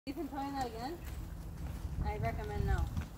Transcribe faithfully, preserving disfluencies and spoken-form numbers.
Ethan, tell me that again. I recommend no.